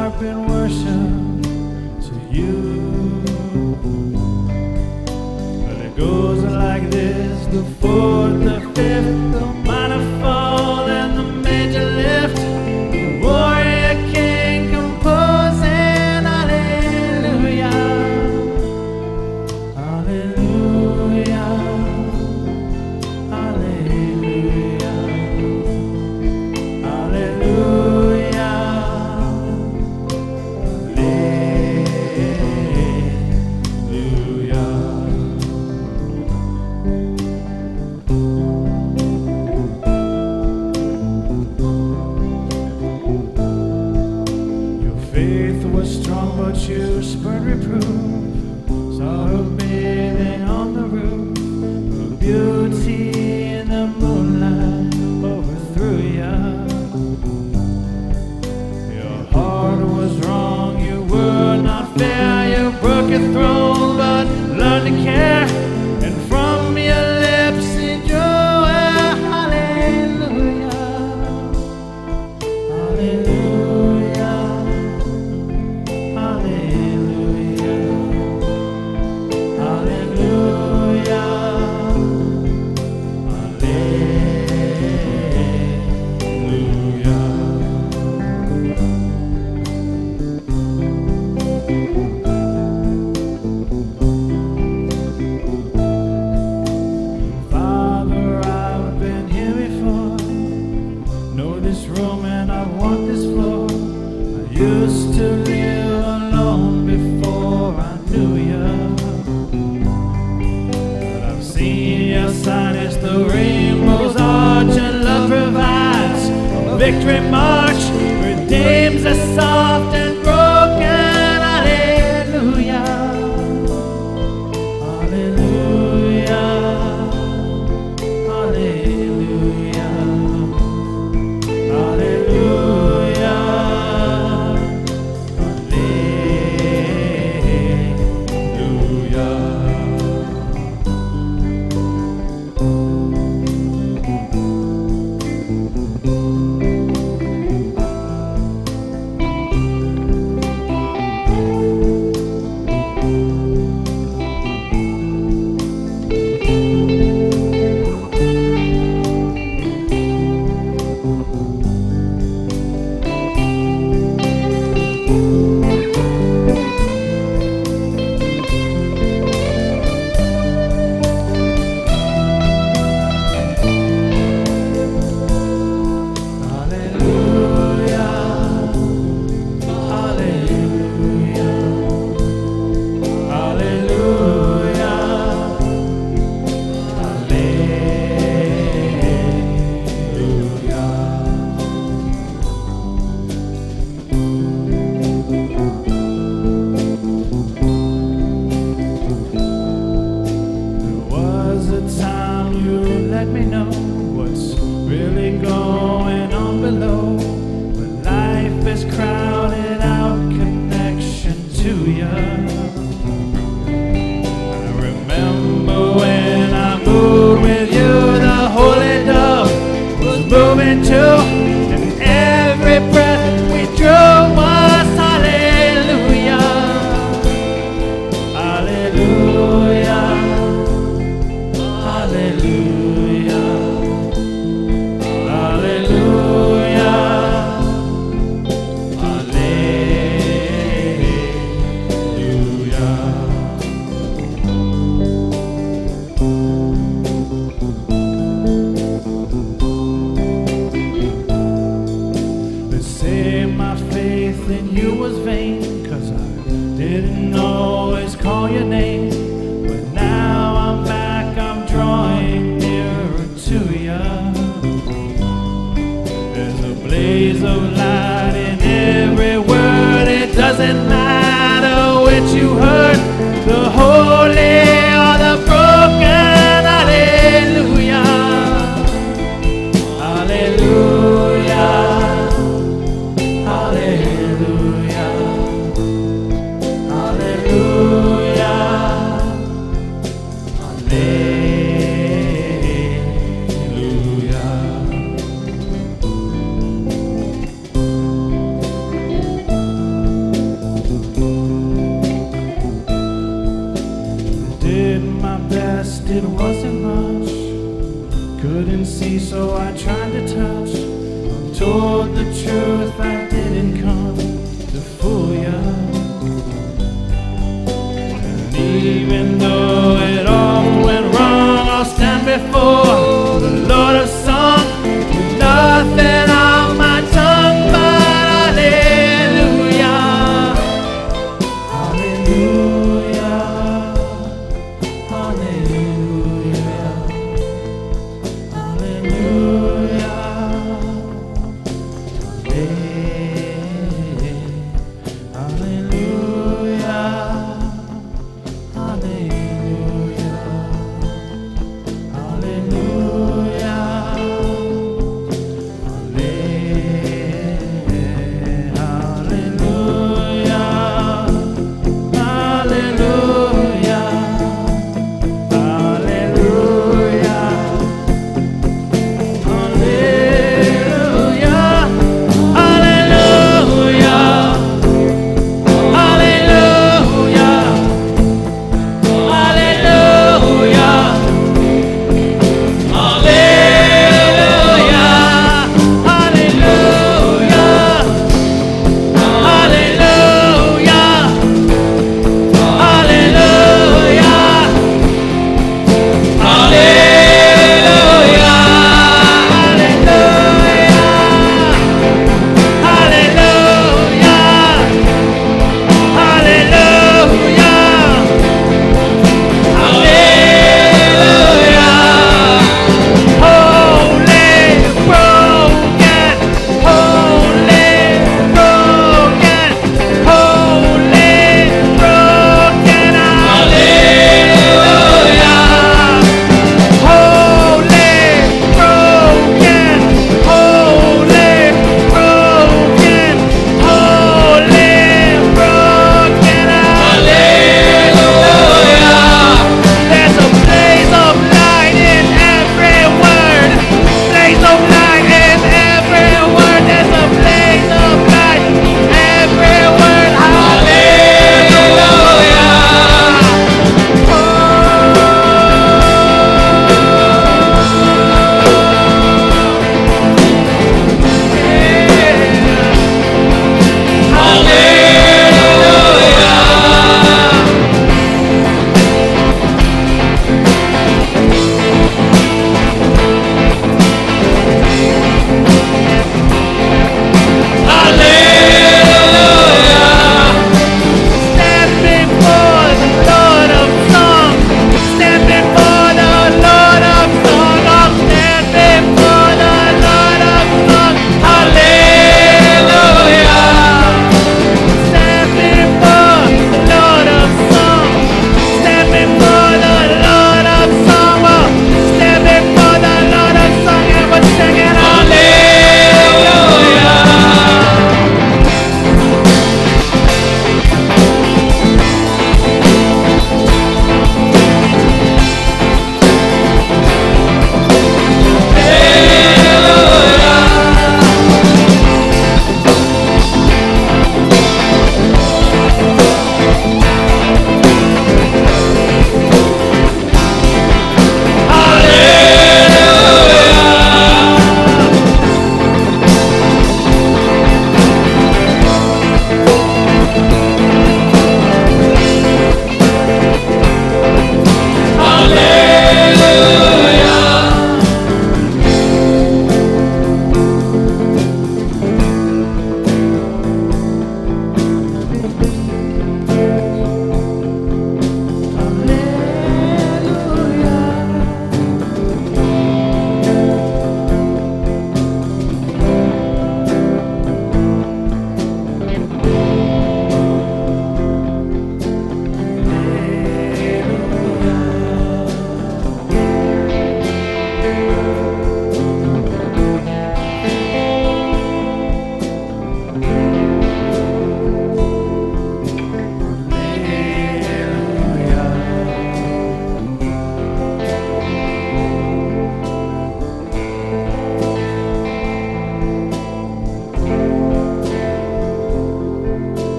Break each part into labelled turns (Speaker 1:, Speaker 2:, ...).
Speaker 1: harp in worship to you. But it goes like this: the fourth, the fifth, the minor fall, and the major lift. The warrior king composing hallelujah, hallelujah, hallelujah, hallelujah, faith was strong, but you spurned reproof. Saw her bathing on the roof. Her beauty in the moonlight overthrew ya. Your heart was wrong, you were not fair. You broke your throne, but learned to care. And from your lips it drew a hallelujah, hallelujah, hallelujah, hallelujah, Father, I've been here before. Know this room and I want this floor. I used to live alone before I knew you. But I've seen your sign as the rainbow's arch, and love provides a victory march, redeems the soft and broken. Hallelujah, hallelujah, hallelujah, hallelujah, hallelujah, hallelujah.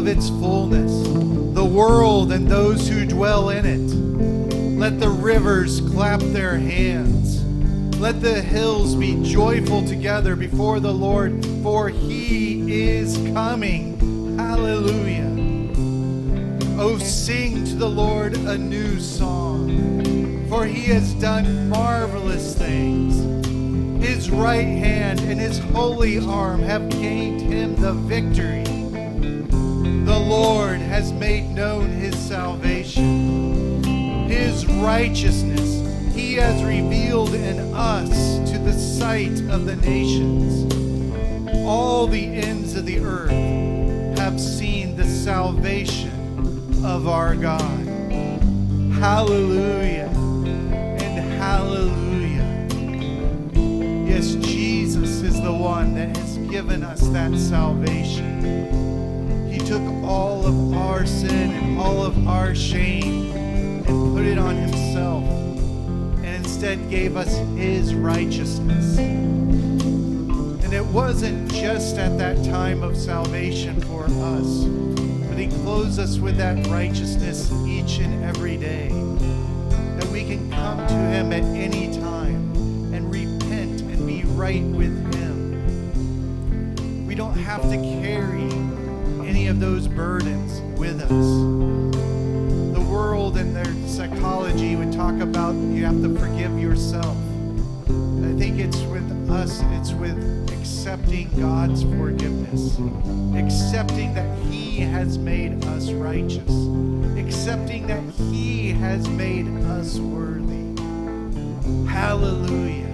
Speaker 2: of its fullness, the world and those who dwell in it. Let the rivers clap their hands. Let the hills be joyful together before the Lord, for he is coming. Hallelujah. Oh, sing to the Lord a new song, for he has done marvelous things. His right hand and his holy arm have gained him the victory. The Lord has made known his salvation. His righteousness he has revealed in us to the sight of the nations. All the ends of the earth have seen the salvation of our God. Hallelujah and hallelujah. Yes, Jesus is the one that has given us that salvation. He took all of our sin and all of our shame and put it on himself, and instead gave us his righteousness. And it wasn't just at that time of salvation for us, but he clothes us with that righteousness each and every day, that we can come to him at any time and repent and be right with him. We don't have to carry any of those burdens with us. The world and their psychology would talk about you have to forgive yourself. I think it's with us, it's with accepting God's forgiveness, accepting that he has made us righteous, accepting that he has made us worthy. Hallelujah.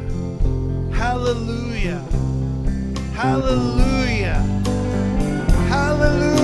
Speaker 2: Hallelujah. Hallelujah. Hallelujah.